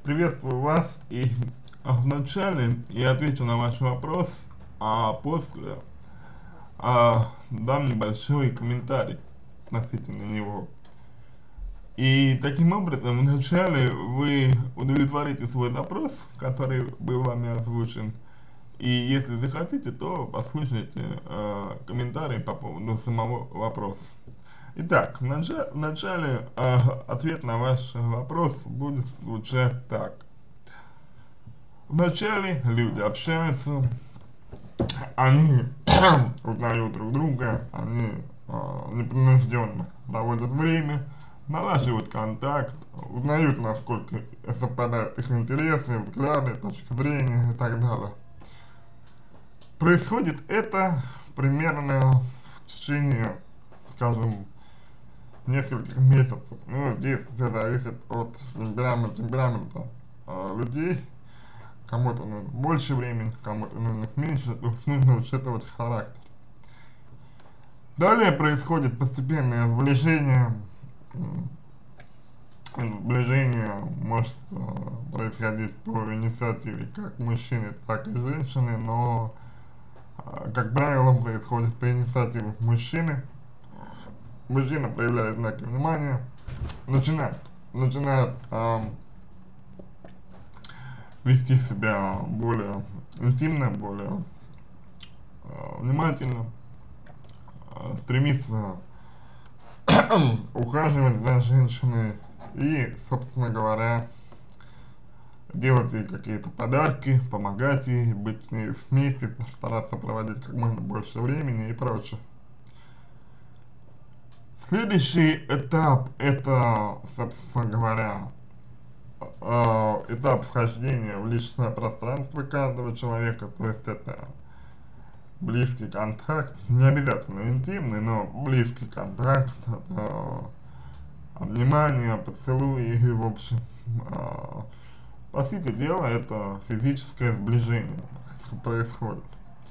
Приветствую вас, и вначале я отвечу на ваш вопрос, а после дам небольшой комментарий относительно него. И таким образом, вначале вы удовлетворите свой запрос, который был вами озвучен, и если захотите, то послушайте комментарий по поводу самого вопроса. Итак, вначале ответ на ваш вопрос будет звучать так. Вначале люди общаются, они узнают друг друга, они непринужденно проводят время, налаживают контакт, узнают, насколько совпадают их интересы, взгляды, точки зрения и так далее. Происходит это примерно в течение, скажем, нескольких месяцев. Ну, здесь все зависит от темперамента людей. Кому-то нужно больше времени, кому-то нужно меньше, то есть нужно учитывать характер. Далее происходит постепенное сближение. Сближение может происходить по инициативе как мужчины, так и женщины, но, как правило, происходит по инициативе мужчины. Мужчина проявляет знаки внимания, начинает вести себя более интимно, более внимательно, стремится ухаживать за женщиной и, собственно говоря, делать ей какие-то подарки, помогать ей, быть с ней вместе, стараться проводить как можно больше времени и прочее. Следующий этап — это, собственно говоря, этап вхождения в личное пространство каждого человека, то есть это близкий контакт, не обязательно интимный, но близкий контакт, это обнимание, поцелуи и, в общем, по сути дела, это физическое сближение происходит.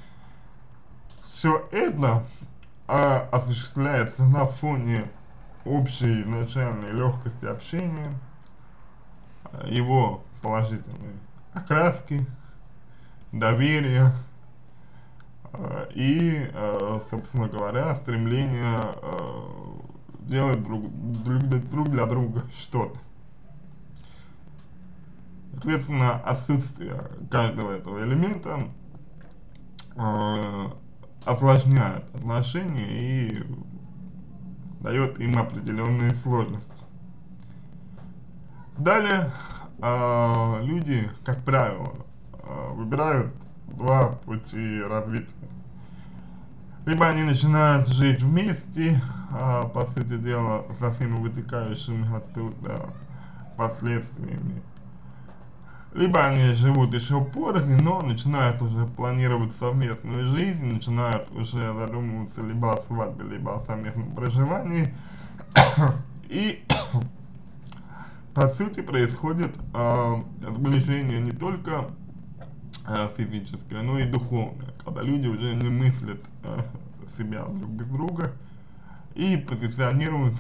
Все это осуществляется на фоне общей изначальной легкости общения, его положительной окраски, доверия и, собственно говоря, стремления делать друг для друга что-то. Соответственно, отсутствие каждого этого элемента осложняет отношения и дает им определенные сложности. Далее люди, как правило, выбирают два пути развития. Либо они начинают жить вместе, по сути дела, со всеми вытекающими оттуда последствиями. Либо они живут еще порознь, но начинают уже планировать совместную жизнь, начинают уже задумываться либо о свадьбе, либо о совместном проживании. И по сути происходит сближение не только физическое, но и духовное, когда люди уже не мыслят себя друг без друга и позиционируют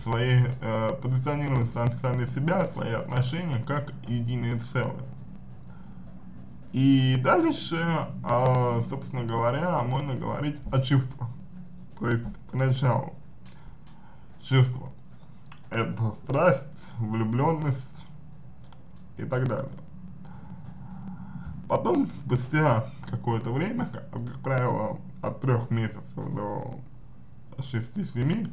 сами себя, свои отношения как единое целое. И дальше, собственно говоря, можно говорить о чувствах. То есть, поначалу, чувства — это страсть, влюбленность и так далее. Потом, спустя какое-то время, как правило, от 3 месяцев до 6-7,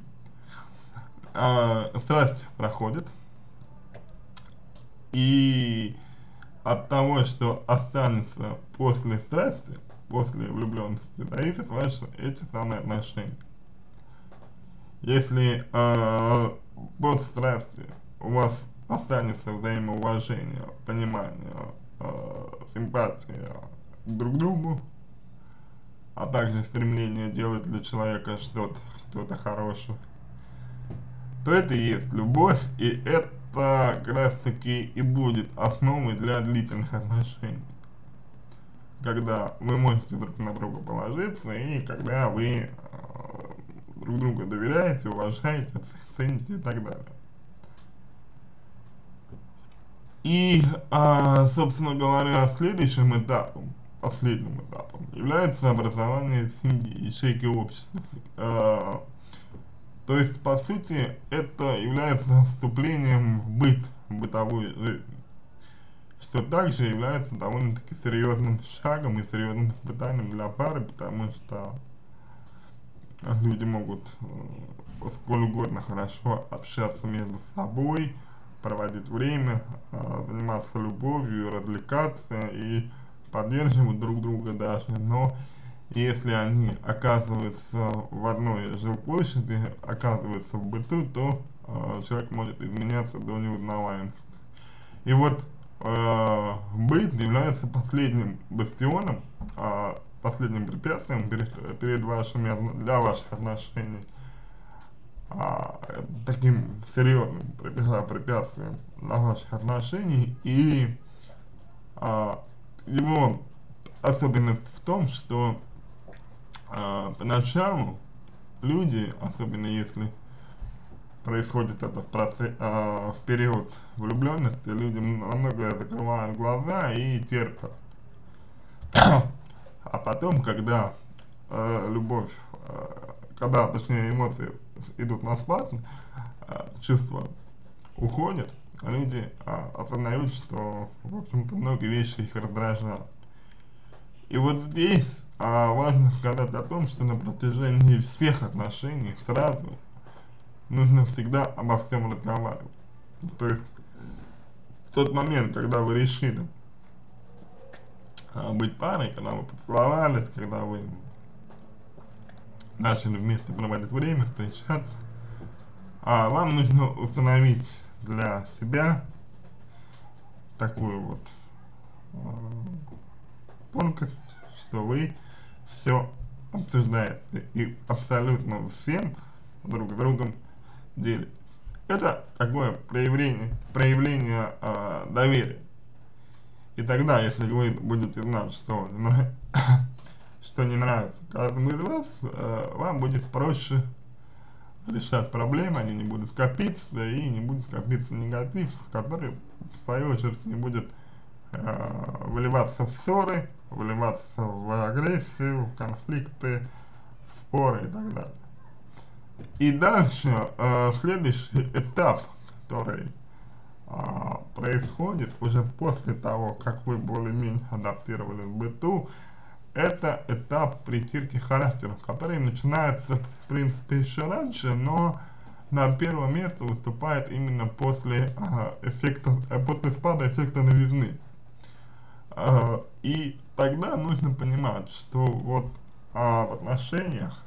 страсть проходит, и от того, что останется после страсти, после влюбленности, зависит эти самые отношения. Если под страстью у вас останется взаимоуважение, понимание, симпатия друг к другу, а также стремление делать для человека что-то хорошее, то это и есть любовь, и это как раз таки и будет основой для длительных отношений, когда вы можете друг на друга положиться и когда вы друг друга доверяете, уважаете, цените и так далее. И, собственно говоря, следующим этапом, последним этапом является образование семьи, ячейки общества. То есть, по сути, это является вступлением в быт, в бытовую жизнь, что также является довольно-таки серьезным шагом и серьезным испытанием для пары, потому что люди могут сколь угодно хорошо общаться между собой, проводить время, заниматься любовью, развлекаться и поддерживать друг друга даже, но если они оказываются в одной жилплощади, оказываются в быту, то человек может изменяться до неузнаваемости. И вот быт является последним бастионом, последним препятствием перед вашими, для ваших отношений, таким серьезным препятствием для ваших отношений, и его особенность в том, что поначалу люди, особенно если происходит это в период влюбленности, люди на многое закрывают глаза и терпят. А потом, когда любовь, когда, точнее, эмоции идут на спад, чувства уходят, люди осознают, что, в общем-то, многие вещи их раздражают. И вот здесь важно сказать о том, что на протяжении всех отношений сразу нужно всегда обо всем разговаривать. То есть в тот момент, когда вы решили быть парой, когда вы поцеловались, когда вы начали вместе проводить время, встречаться, вам нужно установить для себя такую вот тонкость, что вы все обсуждаете и абсолютно всем друг с другом делитесь. Это такое проявление доверия. И тогда, если вы будете знать, что что не нравится каждому из вас, вам будет проще решать проблемы, они не будут копиться, и не будет копиться негатив, который, в свою очередь, не будет выливаться в ссоры, выливаться в агрессию, в конфликты, в споры и так далее. И дальше, следующий этап, который происходит уже после того, как вы более-менее адаптировали в быту, это этап притирки характеров, который начинается, в принципе, еще раньше, но на первое место выступает именно после после спада эффекта новизны. И тогда нужно понимать, что вот в отношениях,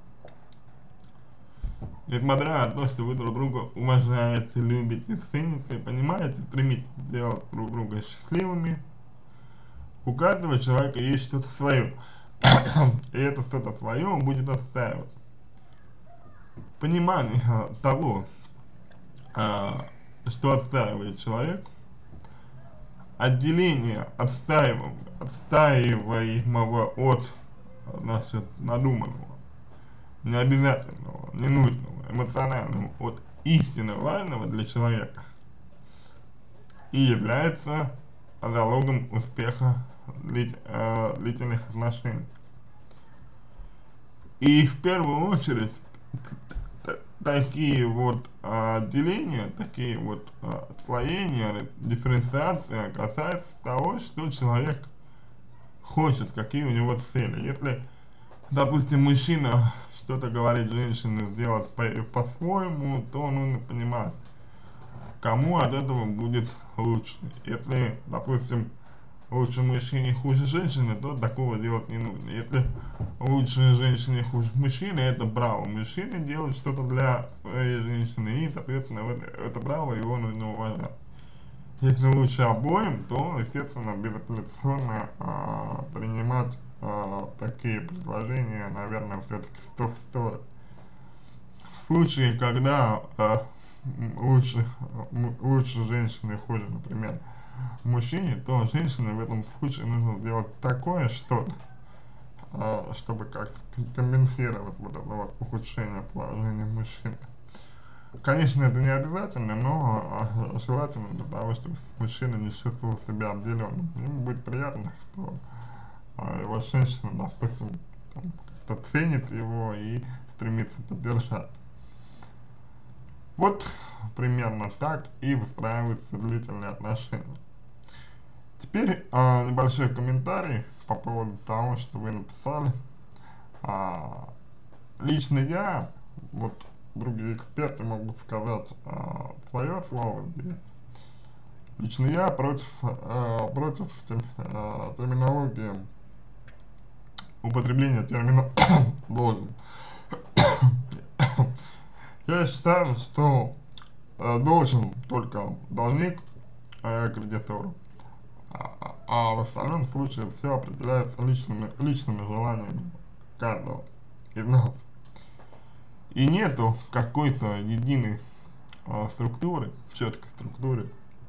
несмотря на то, что вы друг друга уважаете, любите, цените, понимаете, стремитесь делать друг друга счастливыми, у каждого человека есть что-то свое, и это что-то свое он будет отстаивать. Понимание того, что отстаивает человек, отделение отстаиваемого от, значит, надуманного, необязательного, ненужного, эмоционального от истинно важного для человека и является залогом успеха длительных отношений. И в первую очередь такие вот деления, такие вот отслоения, дифференциация касается того, что человек хочет, какие у него цели. Если, допустим, мужчина что-то говорит женщине сделать по-своему, то нужно понимать, кому от этого будет лучше. Если, допустим, лучше мужчине, хуже женщине, то такого делать не нужно. Если лучше женщине, хуже мужчине, это право мужчины делать что-то для своей женщины, и, соответственно, это право его нужно уважать. Если лучше обоим, то, естественно, безапелляционно принимать такие предложения, наверное, все-таки стоит. В случае, когда лучше женщины, хуже, например, мужчине, то женщине в этом случае нужно сделать такое что-то, чтобы как-то компенсировать вот это вот ухудшение положения мужчины. Конечно, это не обязательно, но желательно для того, чтобы мужчина не чувствовал себя обделенным. Ему будет приятно, что его женщина, допустим, как-то ценит его и стремится поддержать. Вот примерно так и выстраиваются длительные отношения. Теперь небольшой комментарий по поводу того, что вы написали. Лично я, вот другие эксперты могут сказать свое слово здесь. Лично я против терминологии, употребления термина должен. Я считаю, что должен только должник кредитору, а в остальном случае все определяется личными желаниями каждого из нас. И нету какой-то единой структуры, четкой структуры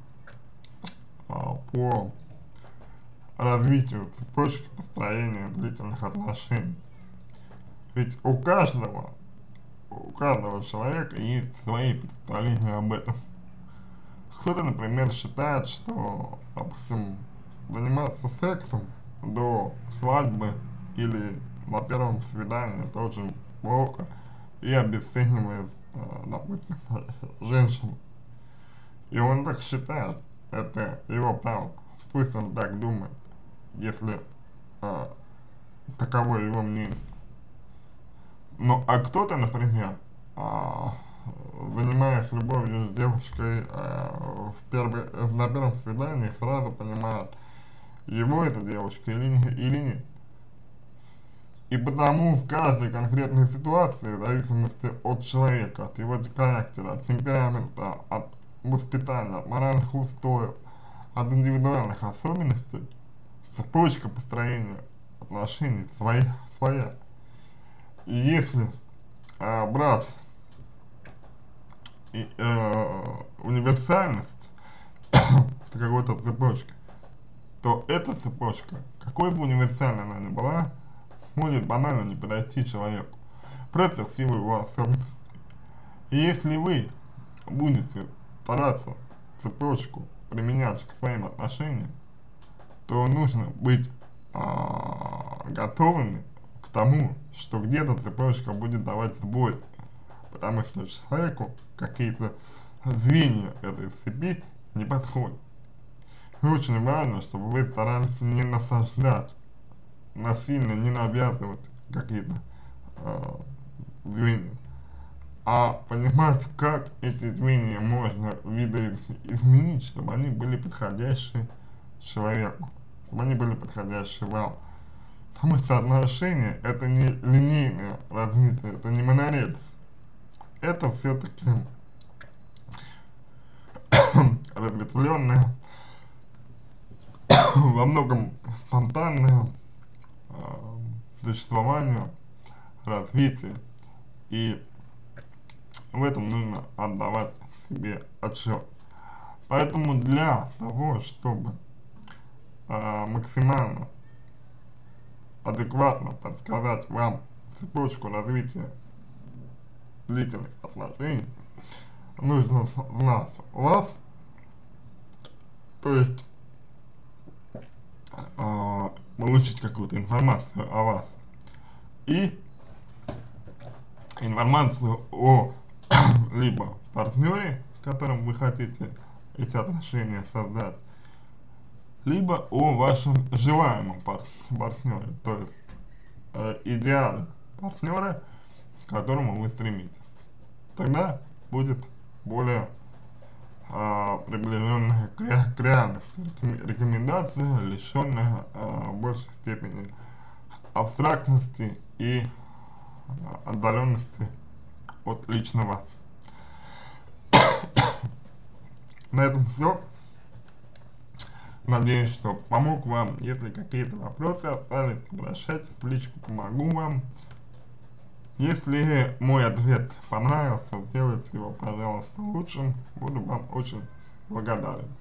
по развитию цепочки построения длительных отношений. Ведь у каждого человека есть свои представления об этом. Кто-то, например, считает, что, допустим, заниматься сексом до свадьбы или на первом свидании это очень плохо и обесценивает, допустим, женщину. И он так считает, это его право, пусть он так думает, если таково его мнение. Ну, а кто-то, например, занимаясь любовью с девушкой на первом свидании, сразу понимает, его эта девушка или нет. И потому в каждой конкретной ситуации, в зависимости от человека, от его характера, от темперамента, от воспитания, от моральных устоев, от индивидуальных особенностей, цепочка построения отношений своя. И если брать универсальность какой-то цепочки, то эта цепочка, какой бы универсальной она ни была, может банально не подойти человеку, просто в силу его особенностей. И если вы будете стараться цепочку применять к своим отношениям, то нужно быть готовыми к тому, что где-то цепочка будет давать сбой, потому что человеку какие-то звенья этой цепи не подходят. И очень важно, чтобы вы старались не насаждать, насильно не навязывать какие-то звенья, а понимать, как эти звенья можно видоизменить, чтобы они были подходящие человеку, чтобы они были подходящие вам. Потому что отношения — это не линейное развитие, это не монорельс. Это все-таки разветвленное, во многом спонтанное существование, развитие. И в этом нужно отдавать себе отчет. Поэтому для того, чтобы максимально адекватно подсказать вам цепочку развития длительных отношений, нужно знать вас, то есть получить какую-то информацию о вас и информацию о либо партнере, с которым вы хотите эти отношения создать, либо о вашем желаемом партнере, то есть идеале партнера, к которому вы стремитесь. Тогда будет более приближенная к реальности рекомендация, лишенная в большей степени абстрактности и отдаленности от личного. На этом все. Надеюсь, что помог вам. Если какие-то вопросы остались, обращайтесь в личку, помогу вам. Если мой ответ понравился, сделайте его, пожалуйста, лучшим. Буду вам очень благодарен.